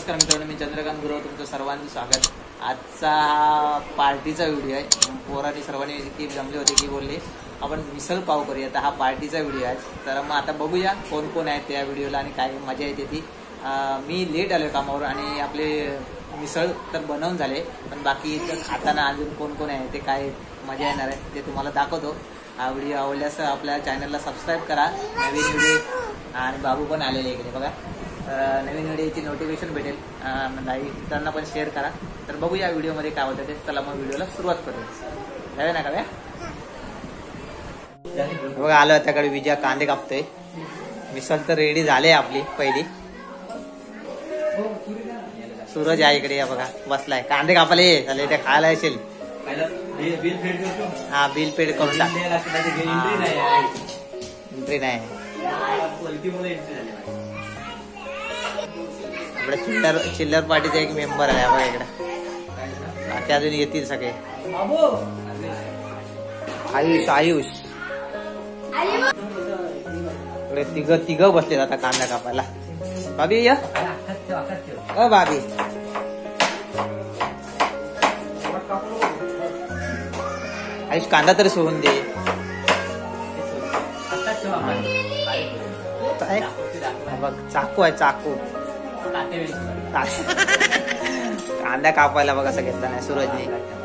नमस्कार मित्रांनो, मी चंद्रकांत गुरव, तुमचं सर्वांचं स्वागत. आजचा हा पार्टीचा व्हिडिओ आहे. पोरांनी सर्वांनी की जमले होते की बोलले आपण मिसळ पाव करूया, तर हा पार्टीचा व्हिडिओ आहे. तर मग आता बघूया कोण कोण आहेत त्या व्हिडिओला आणि काय मजा येते ती. मी लेट आलो कामावर आणि आपले मिसळ तर बनवून झाले, पण बाकी इथं खाताना अजून कोण कोण आहे ते काय मजा येणार आहे ते तुम्हाला दाखवतो. हा व्हिडिओ आवडल्यास आपल्या चॅनलला सबस्क्राईब करा. नवीन व्हिडिओ आणि बाबू पण आलेले इकडे बघा. नवीन व्हिडिओची नोटिफिकेशन भेटेल. त्यांना पण शेअर करा. तर बघूया व्हिडिओमध्ये काय होतं ते. चला मग व्हिडिओला सुरुवात करूया. जाऊया ना का बघा. आलं त्याकडे विजया कांदे कापतोय. मिसळ तर रेडी झाले आपली पहिली. सूरज आहे इकडे बघा, बसलाय कांदे कापायला. ये झाले ते खायला येशील. हा, बिल पेड करून टाक. एंट्री नाही. चिल्लर पार्टीचा एक मेंबर आहे बघा इकडे. बाकी अजून येतील सगळे. आयुष इकडे तिघ बसले आता कांदा कापायला. भाभी या भाभी. आयुष कांदा तरी सोडून दे. बघ चाकू आहे, चाकू. कांदा कापायला बघा घेतला नाही सूरजने.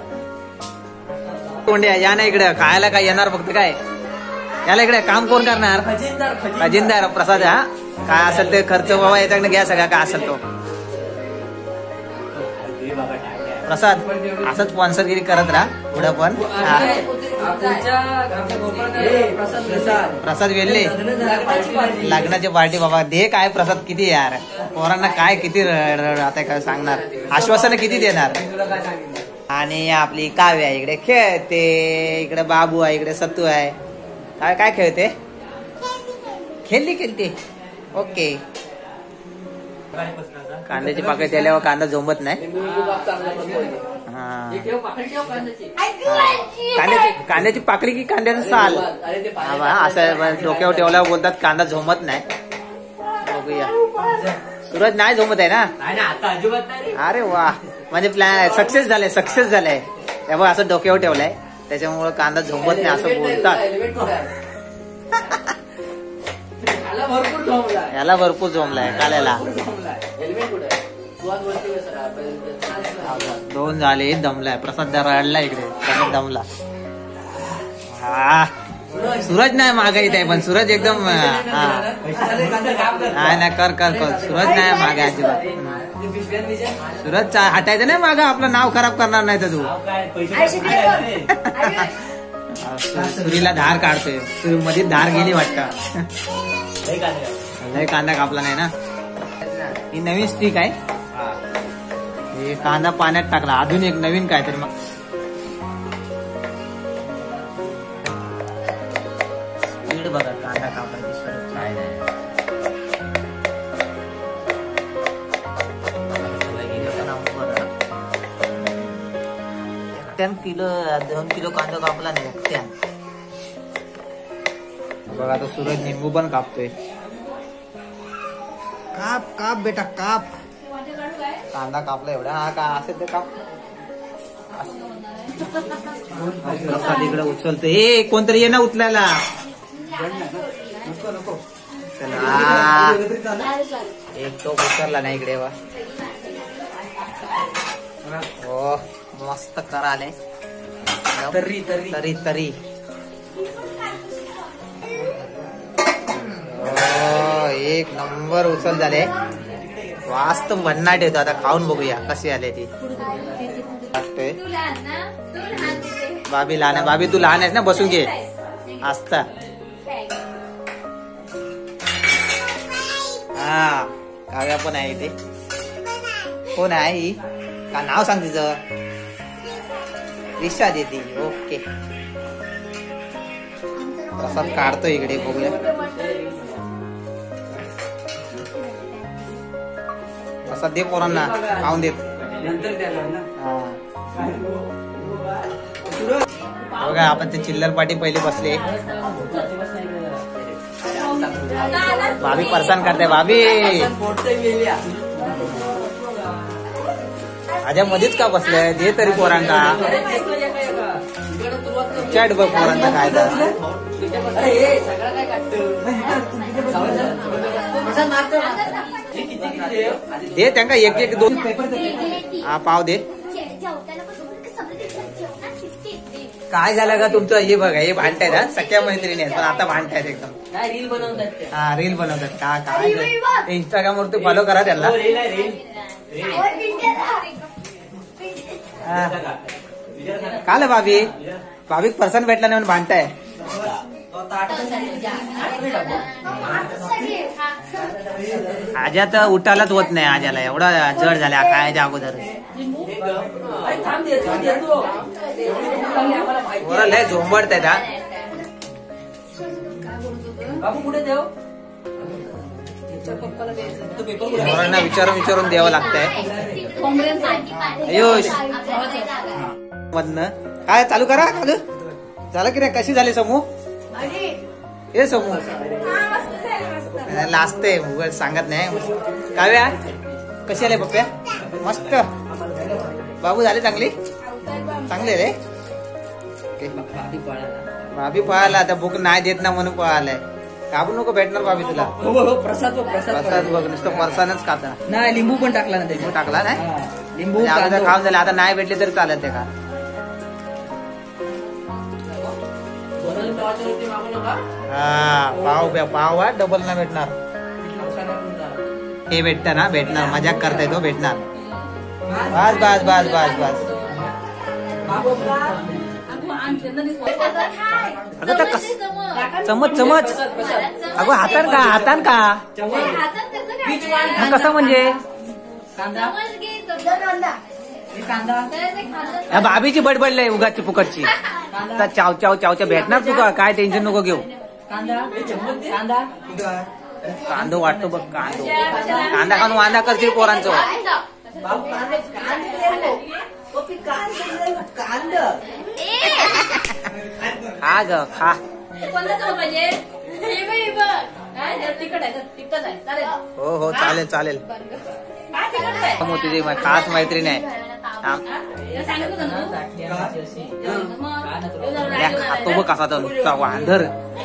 कोंड्या या ना इकडे. खायला काय येणार फक्त काय याला इकडे काम कोण करणार? खजिनदार प्रसाद. हा काय असेल ते खर्च बाबा याच्याकडे घ्या सगळा काय असेल तो. प्रसाद असंच स्पॉन्सरगिरी करत राहा पुढं पण. प्रसाद वेल्ले लग्नाची पार्टी बाबा दे. काय प्रसाद किती यार पोरांना काय किती आता काय सांगणार. आश्वासन किती देणार. आणि आपली काव्य आहे इकडे खेळते. इकडे बाबू आहे, इकडे सत्तू आहे. काय काय खेळते? खेळते. ओके. कांद्याची पाकळी त्याल्यावर कांदा झोंबत नाही. कांद्याची पाकळी की कांद्याचं साल असं डोक्यावर ठेवल्यावर बोलतात कांदा झोंबत नाही. बघूया. सूरज नाही झोंबत आहे ना? अरे वा, म्हणजे प्लॅन सक्सेस झालाय. त्यामुळे असं डोक्यावर ठेवलंय त्याच्यामुळे कांदा झोंबत नाही असं बोलतात. याला भरपूर झोंबलाय काल्याला. 2 झाले. दमलाय प्रसाद. रडला इकडे. प्रसाद दमला. हा सूरज नाही मागे येत आहे, पण सूरज एकदम नाही कर. सूरज नाही मागे अजिबात. सूरज हटायचं नाही मागं. आपलं नाव खराब करणार नाही तर तू. सुरीला धार काढतोय. मध्ये धार गेली वाटतं. लय कांदा कापला नाही ना. ही नवीन स्टिक आहे. हे कांदा पाण्यात टाकला. अजून एक नवीन काय तरी. मग स्पीड बघा कांदा कापायची. काय नाही 2 किलो कांदा कापला नाही एकट्यान. बघा आता सूरज निंबू पण कापतोय. काप बेटा काप. कांदा कापला एवढा. हा का असेल ते काप. प्रसाद इकडे उचलतो. हे कोणतरी ये ना उचलायला. चला एक तो उचलला नाही इकडे. हो मस्त कराले. तरी एक नंबर उचल झाले. वास्त भन्नाट येतो. आता खाऊन बघूया कशी आले ती. बाबी लहान आहे. बाबी तू लहान आहेस ना, बसून घे. आस्था. हा काव्या पण आहे इथे. कोण आहे ही? का नाव सांग तिचं? रिक्षा देते. ओके. प्रसाद काढतो इकडे. बघूया. प्रसाद दे पोरांना खाऊन देत. बघा आपण ते चिल्लर पाटी पहिले बसले. भाभी परेशान करते भाभी. आजा मध्येच का बसलाय दे तरी पोरांका चॅट बघ पोरांचा काय दे त्यांना एक एक दोन हा पाव दे काय झालं का तुमचं हे बघा हे भांडतायत हा सख्या मैत्रिणी आहेत पण आता भांडतायत एकदम रील बनवतात हा रील बनवतात का काय इंस्टाग्राम वरती फॉलो करा त्याला काल भाभी भाभीक पर्सन भेटला नाही म्हणून भांडताय आजा तर उठायलाच होत नाही आजाला एवढा जड झाला काय अगोदर लय झोंबडतायत हा पोरांना विचारून द्यावं लागतंय आयुष मधनं काय चालू करा चालू झालं की नाही कशी झाली समूह हे समूह लाजते उघड सांगत नाही काव्या कशी आले पप्प्या मस्त बाबू झाले चांगली चांगले रे भाभी पळाला आता भूक नाही देत ना म्हणून पळालाय काबू नको भेटणार भाभी तुला प्रसाद बघ नुसतं फरसानच खाता नाही लिंबू पण टाकला ना लिंबू टाकला नाही लिंबू खाऊन झालं आता नाही भेटले तरी चालत आहे का हा पाव डबल ना भेटणार हे भेटतं ना भेटणार मजाक करताय तो भेटणार बस बस बस बस बस अगं तर चमच चमच अगं हातान का कसं म्हणजे भाभीची बडबडलंय उगाची फुकटची चाव चाव चावच्या भेटणार तुका काय टेन्शन नको घेऊ कांदो वाटतो बघ कांदा खाऊन वांदा करतील पोरांचं खा ग खा हो हो चालेल चालेल तुझी खास मैत्रीण आहे खातो बघ कसा तो वांधर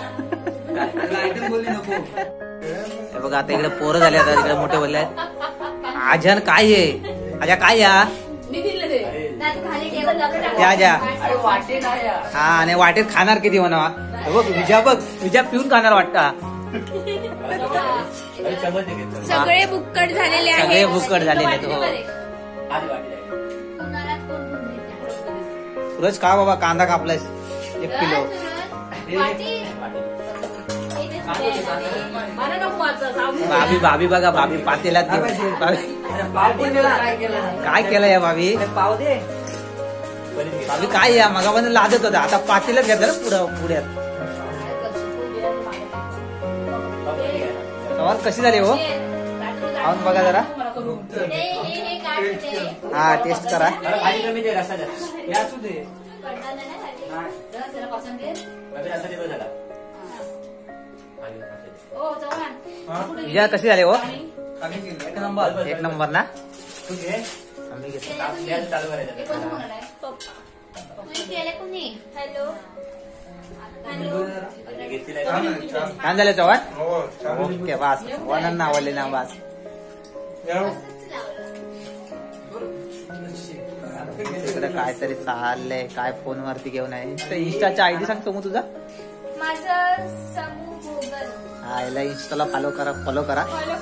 बघा आता इकडे पोरं झाले आता इकडे मोठे बोलले आजन काय आहे आजा काय या हा आणि वाटेत खाणार किती म्हणा बघ विजा पिऊन खाणार वाटतं सगळे बुक्कट झालेले आहेत सगळे बुक्कट झालेले आहेत सूरज का बाबा कांदा कापलायस 1 किलो भाभी बघा भाभी पातेला काय केलं या भाभी भाभी काय या मगापासून लादत होता आता पातेला घेतलं पुढ्यात सवाल कशी झाली हो खाऊन बघा जरा हा टेस्ट करा विजया कशी झाली हो एक नंबर ना छान झाले चव्हाण ओके बास वनांना आवडले ना बास तिकडे काहीतरी चाललंय काय फोन वरती घेऊन आहे इंस्टाच्या आयडी सांगतो मग तुझा हा याला इंस्टाला फॉलो करा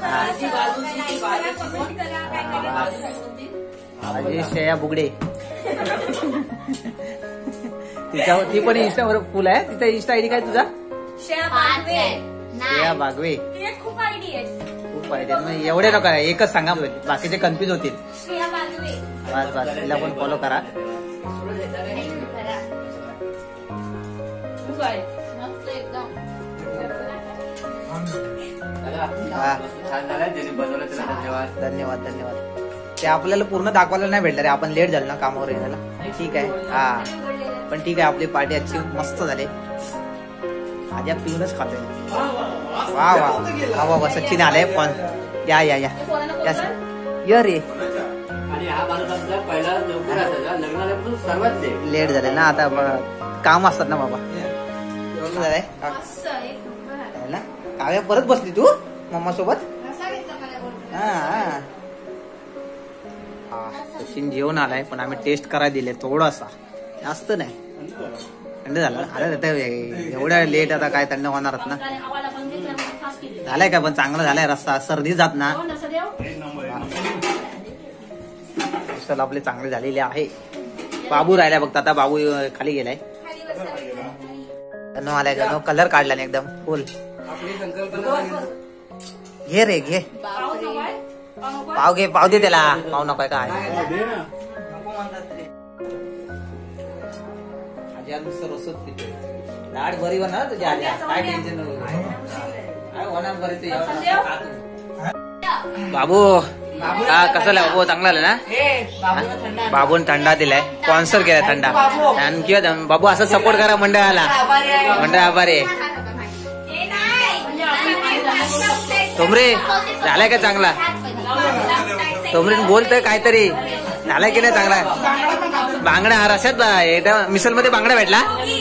माझी श्रेया बुगडे ती पण इंस्टावर फुल आहे तिचा इंस्टा आयडी काय तुझा श्रेया बागवे खूप आयडिया म्हणजे एवढे नका एकच सांगा बाकीचे कन्फ्युज होतील बस बस तिला पण फॉलो करा धन्यवाद धन्यवाद ते आपल्याला पूर्ण दाखवायला नाही भेटलं रे आपण लेट झालं ना कामावर येण्याला ठीक आहे हा पण ठीक आहे आपली पार्टी आजची मस्त झाली आज्या पिऊनच खातोय वा वा वा वा सचिन आलाय पण या या या या रे पहिला लवकर असायचा लग्नाला सर्वात लेट. लेट झाले ना आता काम असतात ना बाबा. झालंय ना काव्या परत बसली तू मम्मा सोबत. सचिन जेवण आलाय पण आम्ही टेस्ट करायला दिले थोडासा जास्त नाही. थंड झालं अरे एवढ्या लेट आता काय थंड होणारच ना. झालाय का पण चांगलं झालाय रस्ता सर्दी जात ना. चल आपले चांगले झालेले आहे. बाबू राहिलाय बघता आता बाबू खाली गेलाय. आलाय का कलर काढला नाही एकदम फुल. घे रे घे पाव घे पाव दे त्याला. पाव नको काय रसत पितो दाढ बरी होणार तुझ्या आल्या काय टेन्शन नको होणार बरी. बाबू कसं आलं बाबू चांगला आलं ना. बाबून थंडा दिलाय स्पॉन्सर केलाय थंडा. आणखी बाबू असं सपोर्ट करा मंडळाला. मंडळ आभारी आहे. तोमरे झालाय का चांगला. तोमरे बोलतोय काहीतरी झालाय की नाही चांगला. बांगड्या रस्त्यात एकदम मिसल मध्ये बांगड्या भेटला.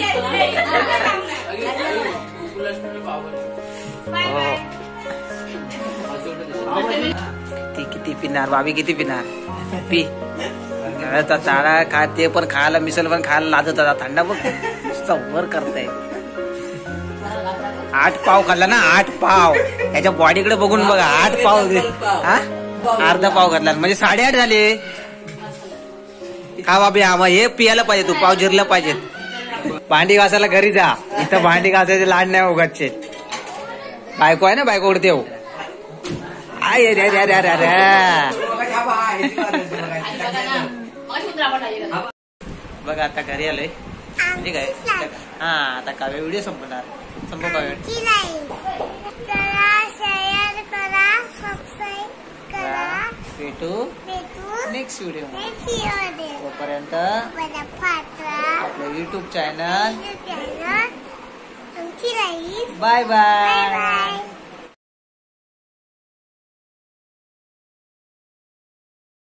किती पिणार बाबी किती पिणार पी. चाळा खा ते पण खायला मिसल पण खायला लाजत होता. थंडा बघ वर करताय. 8 पाव खाल्ला ना 8 पाव. त्याच्या बॉडीकडे बघून बघा 8 पाव. अर्धा पाव खाल्ला म्हणजे 8.5 झाले. हा बाबी हा हे पियाला पाहिजे तू पाव जिरला पाहिजे. भांडी घासायला घरी जा. इथं भांडी घासायचे लाड नाही उगाचे. बायको आहे ना बायको उडते हो. बघा आता घरी आलोय ठीक आहे. हा आता काव्य व्हिडिओ संपणार. संपव काव्य. भेटू नेक्स्ट व्हिडिओ. तोपर्यंत आपलं युट्यूब चॅनल. Bye bye.